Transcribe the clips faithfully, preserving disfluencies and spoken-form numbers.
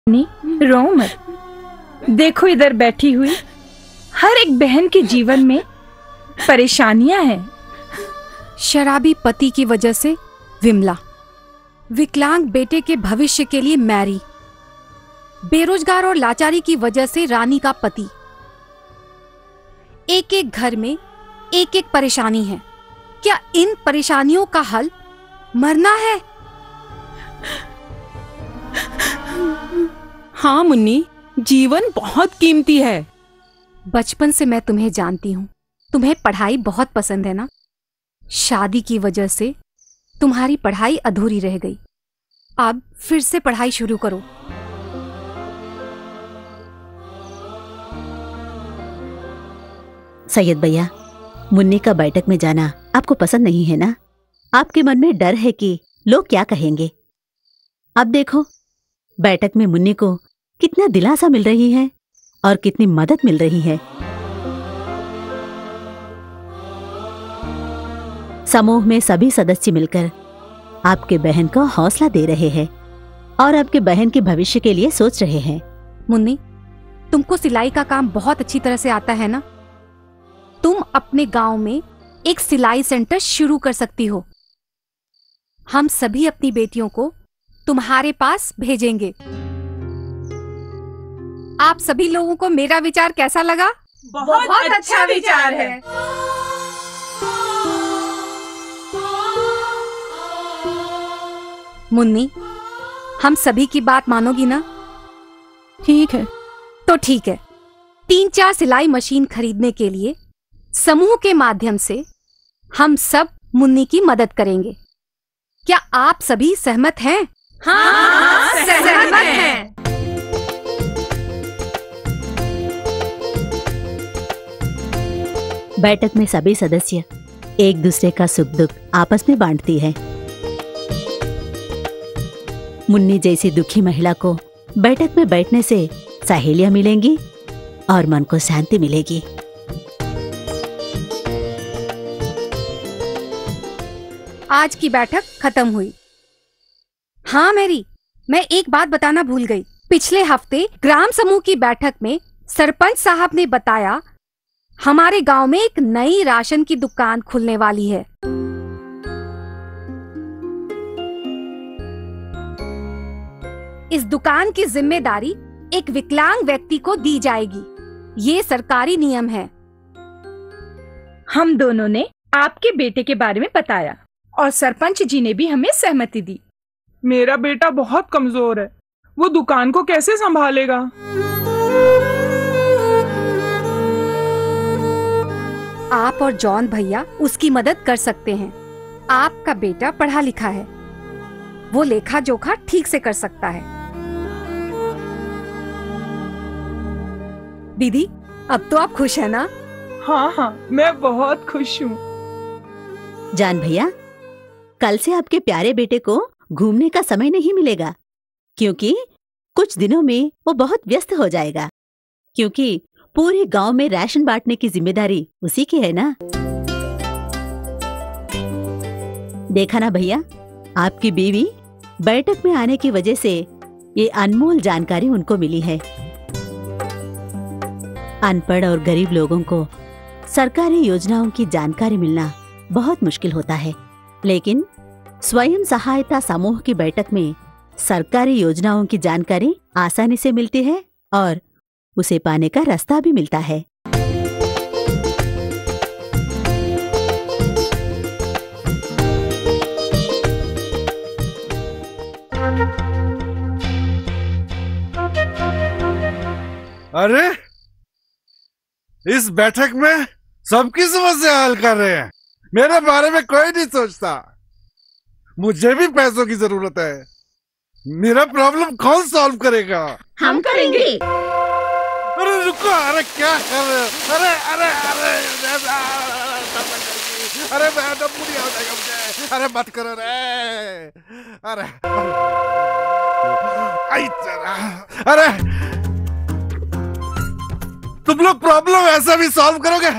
नहीं, रो मत। देखो इधर बैठी हुई हर एक बहन के जीवन में परेशानियां हैं। शराबी पति की वजह से विमला, विकलांग बेटे के भविष्य के लिए मैरी, बेरोजगार और लाचारी की वजह से रानी का पति। एक एक घर में एक एक परेशानी है। क्या इन परेशानियों का हल मरना है? हाँ मुन्नी, जीवन बहुत कीमती है। बचपन से मैं तुम्हें जानती हूँ, तुम्हें पढ़ाई बहुत पसंद है ना। शादी की वजह से तुम्हारी पढ़ाई अधूरी रह गई। अब फिर से पढ़ाई शुरू करो। सैयद भैया, मुन्नी का बैठक में जाना आपको पसंद नहीं है ना? आपके मन में डर है कि लोग क्या कहेंगे। अब देखो, बैठक में मुन्नी को कितना दिलासा मिल रही है और कितनी मदद मिल रही है। समूह में सभी सदस्य मिलकर आपके बहन को हौसला दे रहे हैं और आपके बहन के भविष्य के लिए सोच रहे हैं। मुन्नी, तुमको सिलाई का काम बहुत अच्छी तरह से आता है ना? तुम अपने गांव में एक सिलाई सेंटर शुरू कर सकती हो। हम सभी अपनी बेटियों को तुम्हारे पास भेजेंगे। आप सभी लोगों को मेरा विचार कैसा लगा? बहुत, बहुत अच्छा विचार है। मुन्नी, हम सभी की बात मानोगी ना? ठीक है। तो ठीक है, तीन चार सिलाई मशीन खरीदने के लिए समूह के माध्यम से हम सब मुन्नी की मदद करेंगे। क्या आप सभी सहमत हैं? हाँ, हाँ, सहमत हैं। बैठक में सभी सदस्य एक दूसरे का सुख दुख आपस में बांटती है। मुन्नी जैसी दुखी महिला को बैठक में बैठने से सहेलियां मिलेंगी और मन को शांति मिलेगी। आज की बैठक खत्म हुई। हाँ मैरी, मैं एक बात बताना भूल गई। पिछले हफ्ते ग्राम समूह की बैठक में सरपंच साहब ने बताया हमारे गांव में एक नई राशन की दुकान खुलने वाली है। इस दुकान की जिम्मेदारी एक विकलांग व्यक्ति को दी जाएगी। ये सरकारी नियम है। हम दोनों ने आपके बेटे के बारे में बताया और सरपंच जी ने भी हमें सहमति दी। मेरा बेटा बहुत कमजोर है, वो दुकान को कैसे संभालेगा? आप और जॉन भैया उसकी मदद कर सकते हैं। आपका बेटा पढ़ा लिखा है, वो लेखा जोखा ठीक से कर सकता है। दीदी, अब तो आप खुश हैं ना? हाँ हाँ, मैं बहुत खुश हूँ। जान भैया, कल से आपके प्यारे बेटे को घूमने का समय नहीं मिलेगा, क्योंकि कुछ दिनों में वो बहुत व्यस्त हो जाएगा, क्योंकि पूरे गांव में राशन बांटने की जिम्मेदारी उसी की है ना। देखा ना भैया, आपकी बीवी बैठक में आने की वजह से ये अनमोल जानकारी उनको मिली है। अनपढ़ और गरीब लोगों को सरकारी योजनाओं की जानकारी मिलना बहुत मुश्किल होता है, लेकिन स्वयं सहायता समूह की बैठक में सरकारी योजनाओं की जानकारी आसानी से मिलती है और उसे पाने का रास्ता भी मिलता है। अरे, इस बैठक में सबकी समस्या हल कर रहे हैं, मेरे बारे में कोई नहीं सोचता। मुझे भी पैसों की जरूरत है, मेरा प्रॉब्लम कौन सॉल्व करेगा? हम करेंगे। अरे रुको, अरे क्या कर रहे हो? अरे अरे अरे अरे मैं तो पूरी हो जाएगा मुझे। अरे मत करो रे। अरे आई जरा। अरे तुम लोग प्रॉब्लम ऐसा भी सॉल्व करोगे?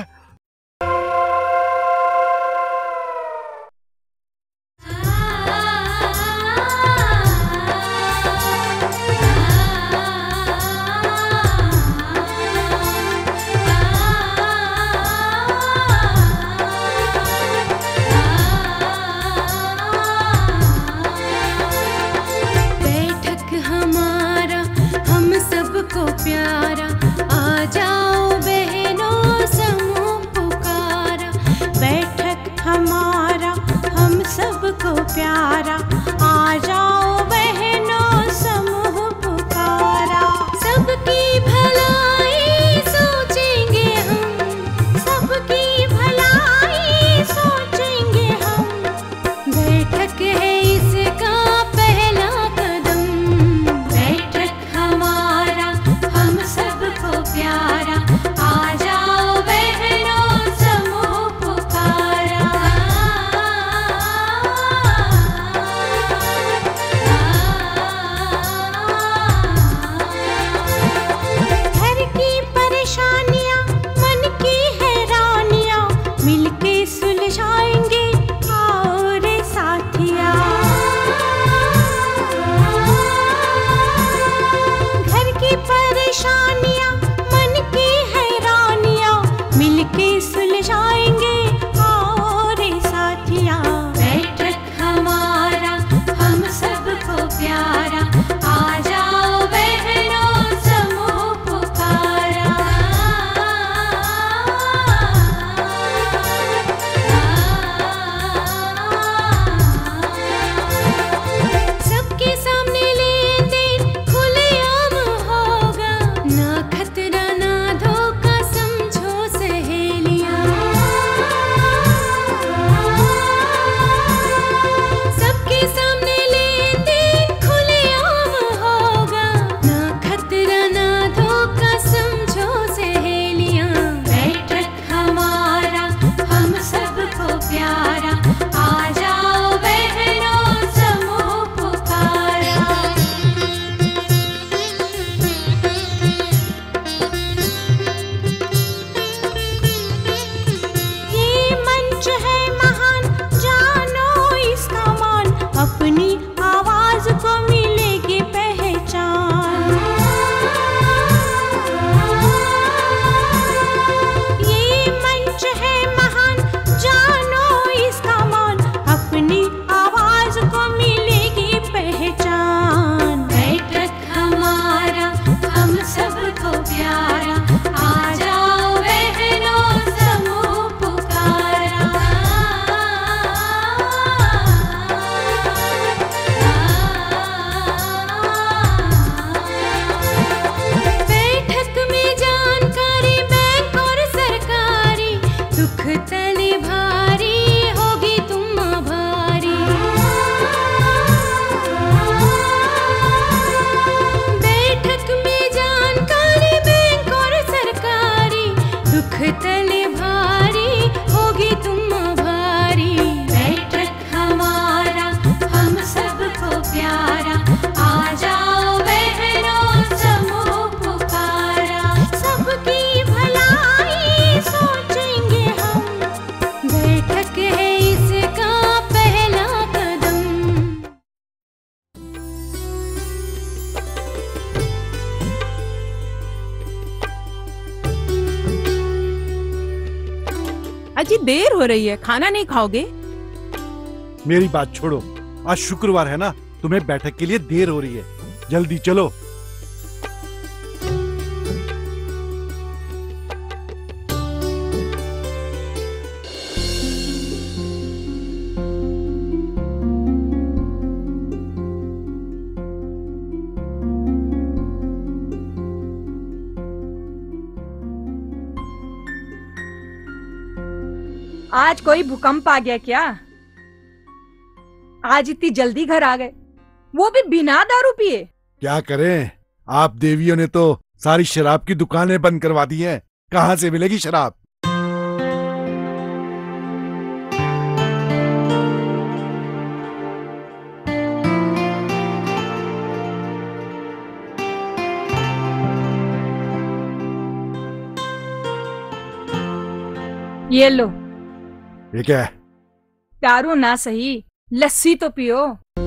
अजी देर हो रही है, खाना नहीं खाओगे? मेरी बात छोड़ो, आज शुक्रवार है ना, तुम्हें बैठक के लिए देर हो रही है, जल्दी चलो। आज कोई भूकंप आ गया क्या? आज इतनी जल्दी घर आ गए, वो भी बिना दारू पिए। क्या करें, आप देवियों ने तो सारी शराब की दुकानें बंद करवा दी हैं, कहां से मिलेगी शराब? ये लो। ये क्या है? दारू ना सही, लस्सी तो पियो।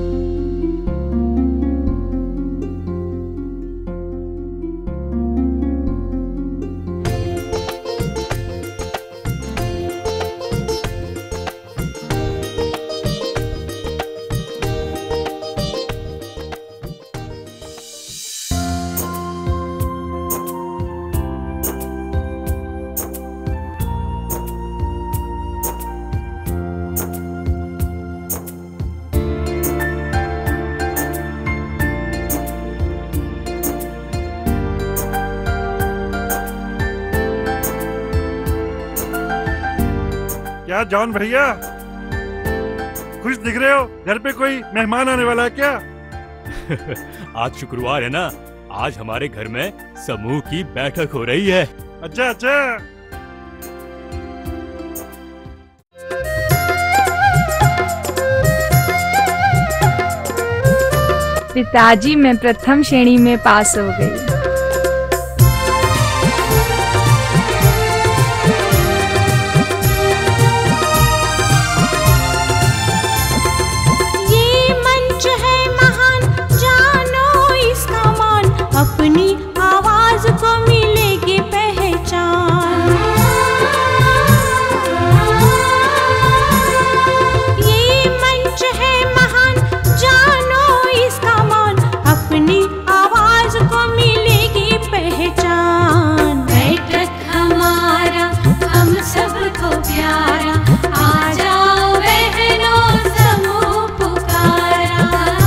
क्या जॉन भैया, खुश दिख रहे हो? घर पे कोई मेहमान आने वाला है क्या? आज शुक्रवार है ना, आज हमारे घर में समूह की बैठक हो रही है। अच्छा अच्छा। पिताजी मैं प्रथम श्रेणी में पास हो गई। अपनी आवाज को मिलेगी पहचान। ये मंच है महान, जानो इसका मान। अपनी आवाज को मिलेगी पहचान। बैठक हमारा, हम सबको प्यारा। आ जाओ बहनों, समूह पुकारा।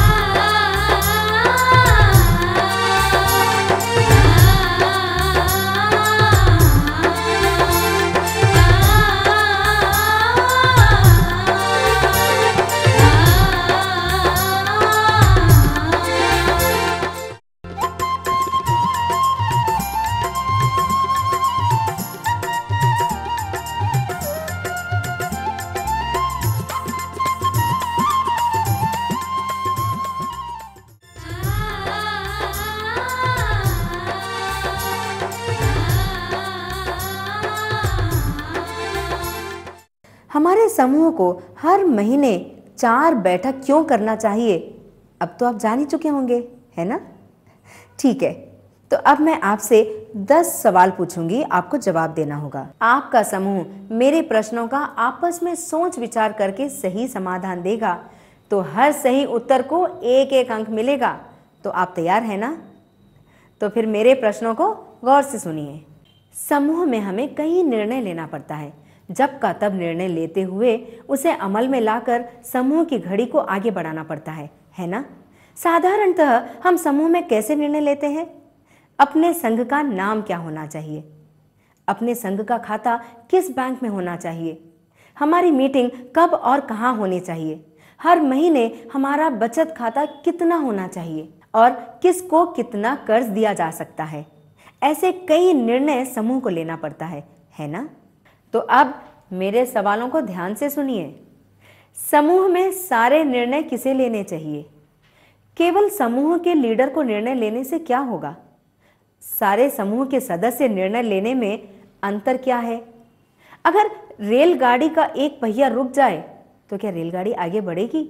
हमारे समूह को हर महीने चार बैठक क्यों करना चाहिए, अब तो आप जान ही चुके होंगे, है ना? ठीक है, तो अब मैं आपसे दस सवाल पूछूंगी, आपको जवाब देना होगा। आपका समूह मेरे प्रश्नों का आपस में सोच विचार करके सही समाधान देगा तो हर सही उत्तर को एक एक अंक मिलेगा। तो आप तैयार हैं ना? तो फिर मेरे प्रश्नों को गौर से सुनिए। समूह में हमें कई निर्णय लेना पड़ता है, जब का तब निर्णय लेते हुए उसे अमल में लाकर समूह की घड़ी को आगे बढ़ाना पड़ता है, है ना? साधारणतः हम समूह में कैसे निर्णय लेते हैं? अपने संघ का नाम क्या होना चाहिए? अपने संघ का खाता किस बैंक में होना चाहिए? हमारी मीटिंग कब और कहाँ होनी चाहिए? हर महीने हमारा बचत खाता कितना होना चाहिए और किसको कितना कर्ज दिया जा सकता है? ऐसे कई निर्णय समूह को लेना पड़ता है, है ना? तो अब मेरे सवालों को ध्यान से सुनिए। समूह में सारे निर्णय किसे लेने चाहिए? केवल समूह के लीडर को निर्णय लेने से क्या होगा? सारे समूह के सदस्य निर्णय लेने में अंतर क्या है? अगर रेलगाड़ी का एक पहिया रुक जाए तो क्या रेलगाड़ी आगे बढ़ेगी?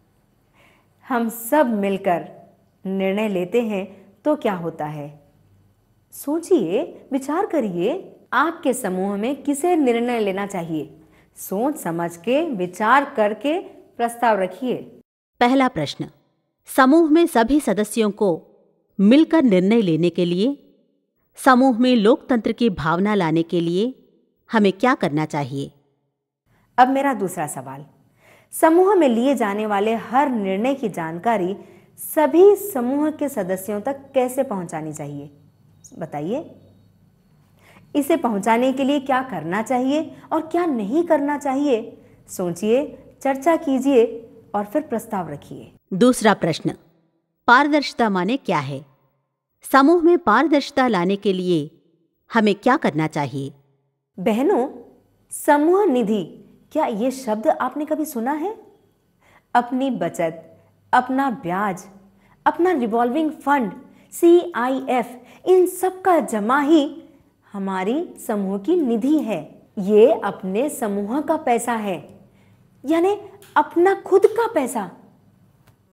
हम सब मिलकर निर्णय लेते हैं तो क्या होता है? सोचिए, विचार करिए, आपके समूह में किसे निर्णय लेना चाहिए? सोच समझ के विचार करके प्रस्ताव रखिए। पहला प्रश्न, समूह में सभी सदस्यों को मिलकर निर्णय लेने के लिए, समूह में लोकतंत्र की भावना लाने के लिए हमें क्या करना चाहिए? अब मेरा दूसरा सवाल, समूह में लिए जाने वाले हर निर्णय की जानकारी सभी समूह के सदस्यों तक कैसे पहुंचानी चाहिए? बताइए। इसे पहुंचाने के लिए क्या करना चाहिए और क्या नहीं करना चाहिए? सोचिए, चर्चा कीजिए और फिर प्रस्ताव रखिए। दूसरा प्रश्न, पारदर्शिता माने क्या है? समूह में पारदर्शिता लाने के लिए हमें क्या करना चाहिए? बहनों, समूह निधि, क्या ये शब्द आपने कभी सुना है? अपनी बचत, अपना ब्याज, अपना revolving fund, C I F, इन सब का जमा ही हमारी समूह की निधि है। ये अपने समूह का पैसा है, यानी अपना खुद का पैसा।